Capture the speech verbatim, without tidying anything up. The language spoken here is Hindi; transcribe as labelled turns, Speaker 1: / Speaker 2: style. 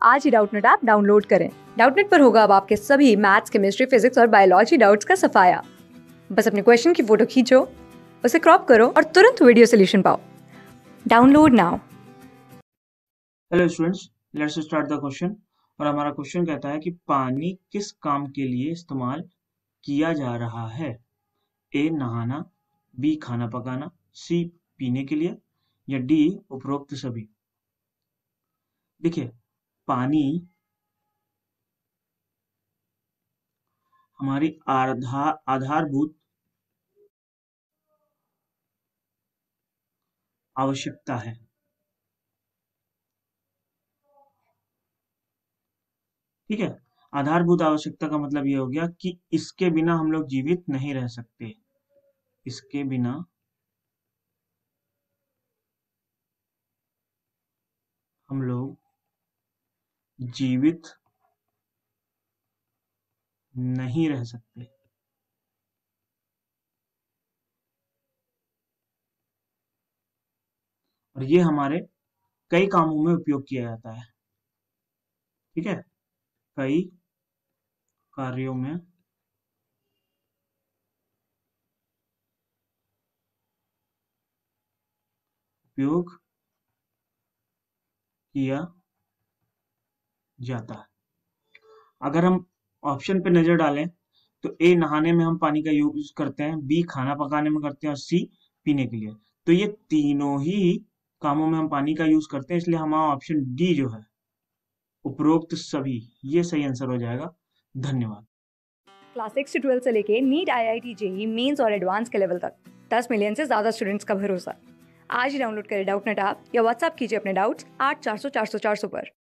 Speaker 1: आज ही डाउटनेट ऐप डाउनलोड करें। डाउटनेट पर होगा अब आपके सभी मैथ्स, केमिस्ट्री, फिजिक्स और बायोलॉजी डाउट्स का सफाया। बस अपने क्वेश्चन की फोटो खींचो, उसे क्रॉप करो और तुरंत वीडियो सोल्यूशन पाओ। Download now.
Speaker 2: Hello students, let's start the question. और हमारा क्वेश्चन कहता है कि पानी किस काम के लिए इस्तेमाल किया जा रहा है? ए नहाना, बी खाना पकाना, सी पीने के लिए या डी उपरोक्त सभी। देखिए, पानी हमारी आधार आधारभूत आवश्यकता है। ठीक है, आधारभूत आवश्यकता का मतलब ये हो गया कि इसके बिना हम लोग जीवित नहीं रह सकते। इसके बिना हम लोग जीवित नहीं रह सकते। और ये हमारे कई कामों में उपयोग किया जाता है। ठीक है, कई कार्यों में उपयोग किया जाता है। अगर हम ऑप्शन पे नजर डालें तो ए नहाने में हम पानी का यूज करते हैं, बी खाना पकाने में करते हैं और सी पीने के लिए। तो ये तीनों ही कामों में हम पानी का यूज करते हैं, इसलिए हमारा ऑप्शन डी जो है उपरोक्त सभी, ये सही आंसर हो जाएगा। धन्यवाद।
Speaker 1: क्लास सिक्स से ट्वेल्थ से लेके NEET, I I T, JEE mains और एडवांस के लेवल तक दस मिलियन से ज्यादा स्टूडेंट्स का भरोसा। आज ही डाउनलोड करें डाउटनेट ऐप या व्हाट्सएप कीजिए अपने डाउट्स आठ चार सौ चार सौ चार सौ पर।